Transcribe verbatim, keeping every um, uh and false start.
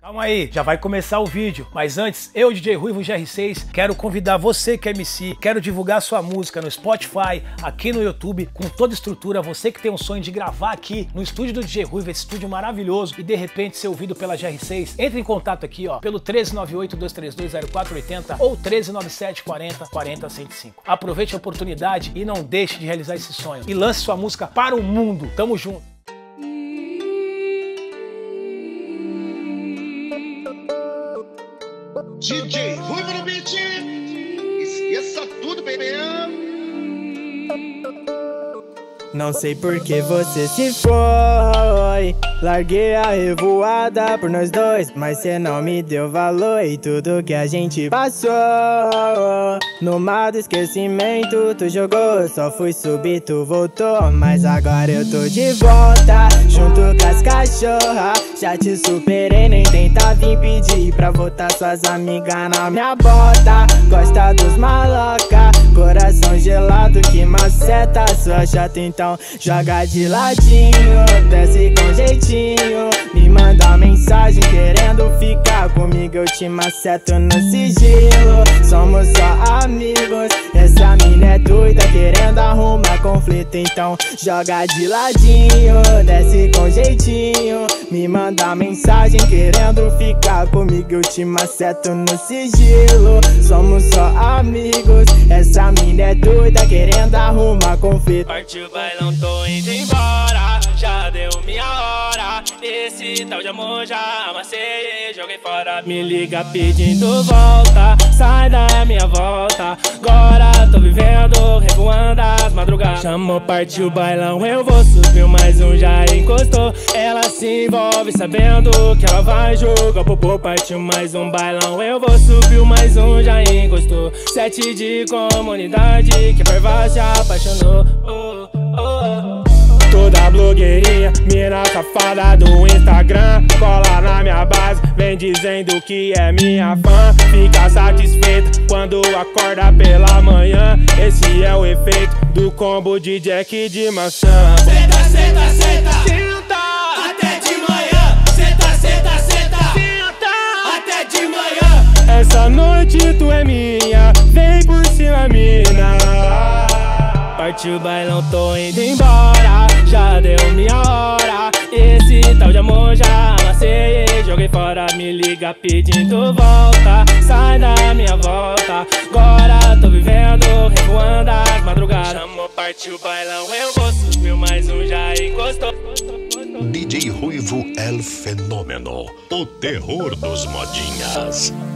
Calma aí, já vai começar o vídeo, mas antes, eu, D J Ruivo G R seis, quero convidar você que é M C, quero divulgar sua música no Spotify, aqui no YouTube, com toda a estrutura, você que tem um sonho de gravar aqui no estúdio do D J Ruivo, esse estúdio maravilhoso, e de repente ser ouvido pela G R seis, entre em contato aqui, ó, pelo um três nove oito, dois três dois, zero quatro oito zero ou um três nove sete, quatro zero, quatro zero, cento e cinco. Aproveite a oportunidade e não deixe de realizar esse sonho, e lance sua música para o mundo. Tamo junto! D J Ruivo no beat, esqueça tudo, baby. Não sei por que você se foi. Larguei a revoada por nós dois, mas cê não me deu valor e tudo que a gente passou. No mar do esquecimento tu jogou, só fui subir, tu voltou. Mas agora eu tô de volta, junto com as cachorras. Já te superei, nem tenta vir pedir pra voltar suas amigas na minha bota. Gosta dos maloca, coração gelado que maceta sua chata, então joga de ladinho, desce com jeitinho. Me manda mensagem querendo ficar comigo, eu te maceto no sigilo. Somos só amigos, essa mina é doida querendo arrumar conflito, então joga de ladinho, desce com jeitinho. Me manda mensagem querendo ficar comigo, eu te maceto no sigilo. Somos só amigos, essa mina é doida querendo arrumar conflito. Partiu o bailão, tô indo embora, já deu minha hora. Esse tal de amor já amassei, joguei fora. Me liga pedindo volta, sai da minha volta. Agora tô vivendo, revoando as madrugadas. Chamou, partiu o bailão, eu vou subir, mais um já encostou. Ela se envolve sabendo que ela vai jogar popô. Partiu mais um bailão, eu vou subir, mais um já encostou. Sete de comunidade que a perva se apaixonou. Oh, oh, oh. Toda blogueirinha, mina safada do Instagram, cola na minha base, vem dizendo que é minha fã. Fica satisfeita quando acorda pela manhã. Esse é o efeito do combo de Jack de maçã. Senta, senta, senta, senta até de manhã. Senta, senta, senta, senta até de manhã. Essa noite tu é minha, vem por cima, mina. Partiu o bailão, tô indo embora, já deu minha hora. Esse tal de amor já amassei, joguei fora. Me liga pedindo volta, sai da minha volta. Agora tô vivendo, revoando as madrugadas. Chamou, partiu o bailão, eu vou subir, mais um já encostou. D J Ruivo El Fenômeno, o terror dos modinhas.